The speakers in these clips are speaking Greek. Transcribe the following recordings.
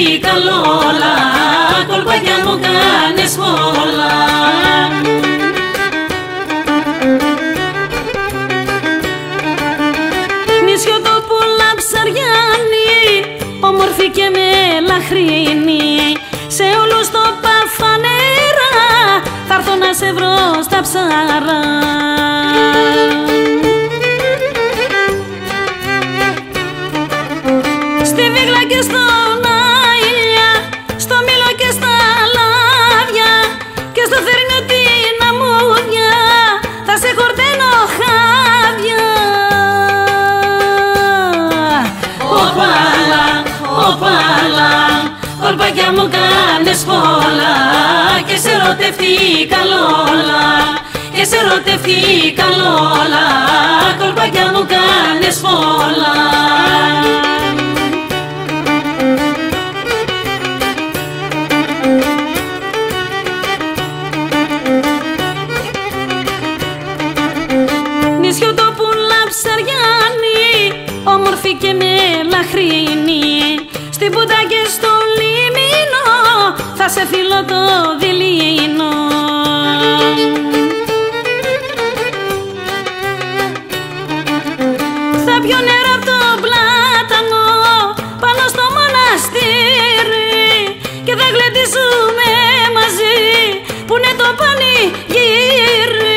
ερωτεύτηκαν όλα, κολπάκια μου κάνες πολλά. Νησιό το πουλά ψαριάνι, όμορφη και μελαχρίνη, σε όλους το παφανέρα θα έρθω να σε βρω στα ψαρά. Στη Βίγλα και στον Αήλια, στο Μήλο και στα Λάδια και στο Θερινό την Αμμούδια θα σε χορταίνω χάδια. Οπάλα, οπάλα, κολπάκια μου κάνες πολλά και σε ερωτεύτηκαν όλα, και σε ερωτεύτηκαν όλα, κολπάκια μου κάνες πολλά. Νησιό το πουλά ψαριάνι, όμορφη και μελαχρίνη, στην Πούτα και στο Λίμνο θα σε φιλώ το δειλίνο. Θα πιω νερό απ' το πλάτανο πάνω στο μοναστήρι και θα γλεντήσουμε μαζί που είναι το πανηγύρι.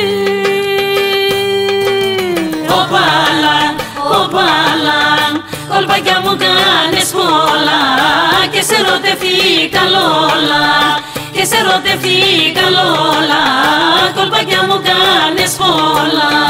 Οπάλα, οπάλα, κολπάκια μου κάνες πολλά και σε ερωτεύτηκαν όλα, και σε ερωτεύτηκαν όλα, κολπάκια μου κάνες πολλά.